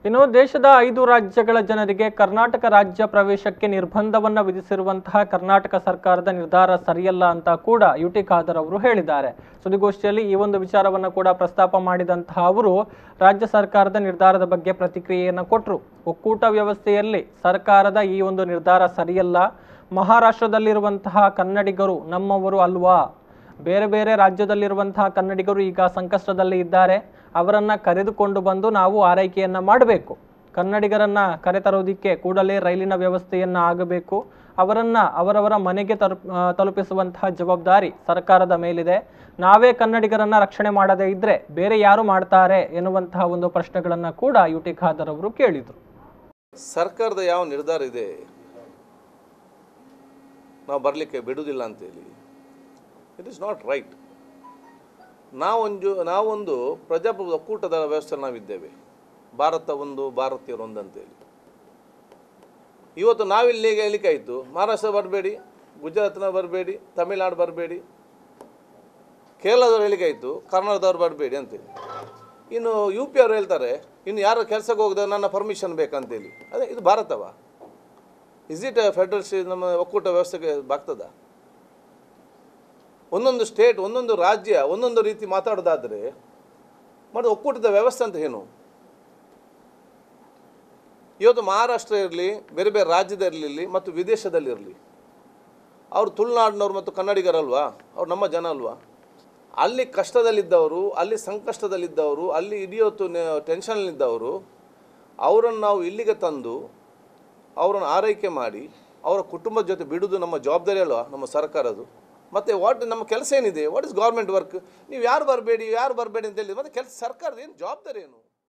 ಇನ್ನು ದೇಶದ 5 ರಾಜ್ಯಗಳ ಜನರಿಗೆ ಕರ್ನಾಟಕ ರಾಜ್ಯ ಪ್ರವೇಶಕ್ಕೆ ನಿರ್ಬಂಧವನ್ನು ವಿಧಿಸಿರುವಂತಹ ಕರ್ನಾಟಕ ಸರ್ಕಾರದ ನಿರ್ಧಾರ ಸರಿಯಲ್ಲ ಅಂತ ಕೂಡ ಯುಟಿ ಖಾದರ್ ಅವರು ಹೇಳಿದ್ದಾರೆ. ಸುದ್ದಿಗೋಷ್ಠಿಯಲ್ಲಿ ಈ ಒಂದು ವಿಚಾರವನ್ನು ಕೂಡ ಪ್ರಸ್ತಾಪ ಮಾಡಿದಂತಹ ಅವರು ರಾಜ್ಯ ಸರ್ಕಾರದ ನಿರ್ಧಾರದ ಬಗ್ಗೆ ಪ್ರತಿಕ್ರಿಯೆಯನ್ನು ಕೊಟ್ಟರು. ಒಕ್ಕೂಟ ವ್ಯವಸ್ಥೆಯಲ್ಲಿ ಸರ್ಕಾರದ ಈ ಒಂದು ನಿರ್ಧಾರ ಸರಿಯಲ್ಲ. ಮಹಾರಾಷ್ಟ್ರದಲ್ಲಿರುವಂತಹ ಕನ್ನಡಿಗರು ನಮ್ಮವರು ಅಲ್ವಾ? ಬೇರೆ ಬೇರೆ ರಾಜ್ಯದಲ್ಲಿರುವಂತಹ ಕನ್ನಡಿಗರು ಈಗ ಸಂಕಷ್ಟದಲ್ಲಿ ಇದ್ದಾರೆ. ಅವರನ್ನು ಕರೆದುಕೊಂಡು ಬಂದು ನಾವು ಆರೈಕೆಯನ್ನು ಮಾಡಬೇಕು. ಕನ್ನಡಿಗರನ್ನ ಕರೆತರೋದಕ್ಕೆ ಕೂಡಲೇ ರೈಲಿನ ವ್ಯವಸ್ಥೆಯನ್ನು ಆಗಬೇಕು. ಅವರನ್ನು ಅವರವರ ಮನೆಗೆ ತಲುಪಿಸುವಂತಹ ಜವಾಬ್ದಾರಿ ಸರ್ಕಾರದ ಮೇಲಿದೆ. ನಾವೇ ಕನ್ನಡಿಗರನ್ನ ರಕ್ಷಣೆ ಮಾಡದೇ ಇದ್ದರೆ ಬೇರೆ ಯಾರು ಮಾಡ್ತಾರೆ ಎನ್ನುವಂತಹ ಒಂದು ಪ್ರಶ್ನೆಗಳನ್ನು ಕೂಡ ಯುಟಿ ಖಾದರ್ ಅವರು ಕೇಳಿದರು. ಸರ್ಕಾರದ ಯಾವ ನಿರ್ಧಾರ ಇದೆ ನಾವು ಬರಲಿಕ್ಕೆ ಬಿಡುವುದಿಲ್ಲ ಅಂತೇಳಿ, ಇಟ್ ಈಸ್ ನಾಟ್ ರೈಟ್. ನಾವೊಂದು ಪ್ರಜಾಪ್ರಭುತ್ವ ಒಕ್ಕೂಟದ ವ್ಯವಸ್ಥೆ ನಾವಿದ್ದೇವೆ. ಭಾರತ ಒಂದು, ಭಾರತೀಯರು ಒಂದು ಅಂತೇಳಿ. ಇವತ್ತು ನಾವಿಲ್ಲಿ ಹೇಳಿಕಾಯಿತು, ಮಹಾರಾಷ್ಟ್ರ ಬರಬೇಡಿ, ಗುಜರಾತ್ನ ಬರಬೇಡಿ, ತಮಿಳ್ನಾಡು ಬರಬೇಡಿ, ಕೇರಳದವ್ರು ಹೇಳಿಕಾಯಿತು, ಕರ್ನಾಟಕದವ್ರು ಬರಬೇಡಿ ಅಂತೇಳಿ. ಇನ್ನು ಯು ಪಿ ಅವರು ಹೇಳ್ತಾರೆ, ಇನ್ನು ಯಾರು ಕೆಲಸಕ್ಕೆ ಹೋಗದೆ ನನ್ನ ಪರ್ಮಿಷನ್ ಬೇಕಂತೇಳಿ. ಅದೇ ಇದು ಭಾರತವಾ? ಇಸ್ ಇಟ್ ಫೆಡರಲ್ ನಮ್ಮ ಒಕ್ಕೂಟ ವ್ಯವಸ್ಥೆಗೆ ಬಾಗ್ತದ? ಒಂದೊಂದು ಸ್ಟೇಟ್, ಒಂದೊಂದು ರಾಜ್ಯ ಒಂದೊಂದು ರೀತಿ ಮಾತಾಡೋದಾದರೆ ಮತ್ತು ಒಕ್ಕೂಟದ ವ್ಯವಸ್ಥೆ ಅಂತ ಏನು? ಇವತ್ತು ಮಹಾರಾಷ್ಟ್ರ ಇರಲಿ, ಬೇರೆ ಬೇರೆ ರಾಜ್ಯದಲ್ಲಿರಲಿ ಮತ್ತು ವಿದೇಶದಲ್ಲಿರಲಿ, ಅವರು ತುಳುನಾಡಿನವ್ರು ಮತ್ತು ಕನ್ನಡಿಗರಲ್ವಾ? ಅವ್ರು ನಮ್ಮ ಜನ ಅಲ್ವಾ? ಅಲ್ಲಿ ಕಷ್ಟದಲ್ಲಿದ್ದವರು, ಅಲ್ಲಿ ಸಂಕಷ್ಟದಲ್ಲಿದ್ದವರು, ಅಲ್ಲಿ ಇಡಿಯೋತ್ತು ಟೆನ್ಷನ್ನಲ್ಲಿದ್ದವರು, ಅವರನ್ನು ನಾವು ಇಲ್ಲಿಗೆ ತಂದು ಅವರನ್ನು ಆರೈಕೆ ಮಾಡಿ ಅವರ ಕುಟುಂಬದ ಜೊತೆ ಬಿಡೋದು ನಮ್ಮ ಜವಾಬ್ದಾರಿ ಅಲ್ವಾ, ನಮ್ಮ ಸರ್ಕಾರದ್ದು? ಮತ್ತು ನಮ್ಮ ಕೆಲಸ ಏನಿದೆ? What is government work? ನೀವು ಯಾರು ಬರಬೇಡಿ ಅಂತ ಹೇಳಿ, ಮತ್ತು ಸರ್ಕಾರದ ಏನು ಜವಾಬ್ದಾರಿ ಏನು?